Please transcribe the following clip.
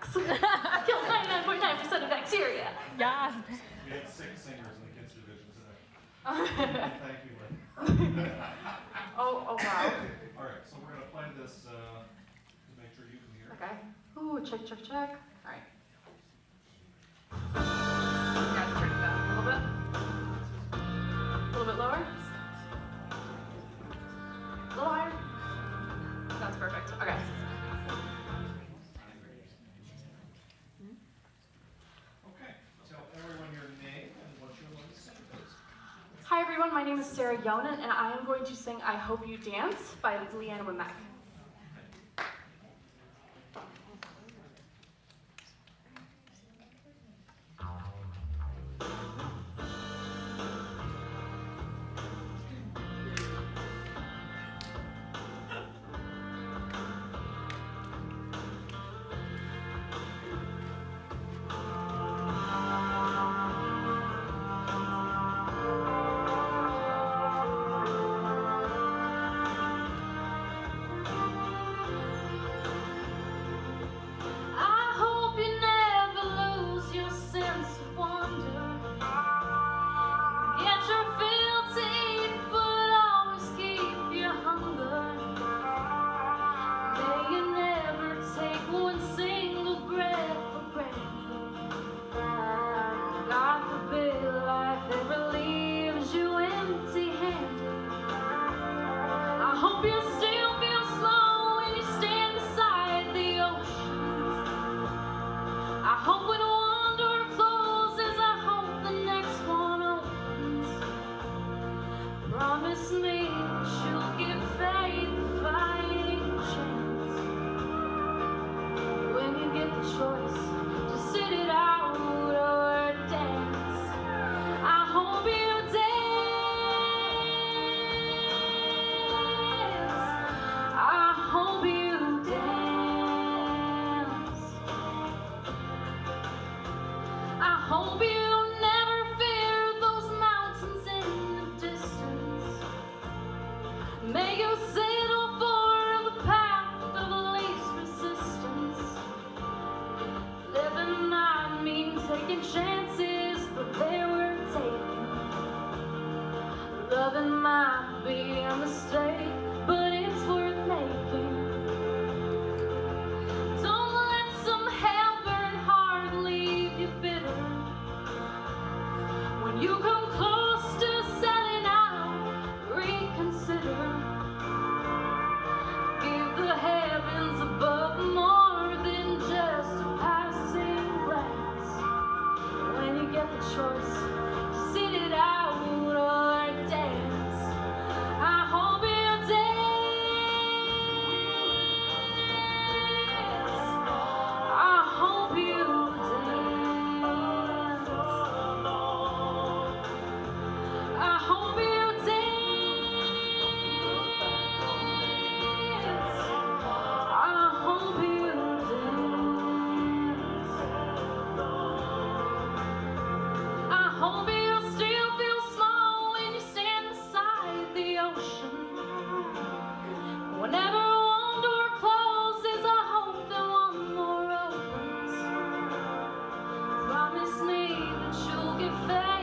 masks. Kills 99.9% of bacteria. Yes. We had 6 singers in the kids division today. Thank you, Lynn. Oh wow. All right, so we're going to play this to make sure you can hear. Okay. Ooh, check, check, check. All right. Gotta turn it down a little bit. A little bit lower. A little higher. That's perfect. Okay. Okay, tell everyone your name and what you're going to sing, please. Hi everyone, my name is Younan, and I am going to sing I Hope You Dance by Leanne Womack. Promise me that you'll give faith a fighting chance when you get the choice to sit it out or dance. I hope you dance. I hope you dance. I hope you may you settle for the path of least resistance. Living might mean taking chances, but they were taken. Loving might be a mistake, but it's worth making. Don't let some hell-burn heart leave you bitter. When you come close to selling out, reconsider. The heavens above more than just a passing glance. When you get the choice to sit it out or dance, I hope you dance. I hope you dance. I hope you dance. Hope you still feel small when you stand beside the ocean. Whenever one door closes, I hope that one more opens. Promise me that you'll get fed.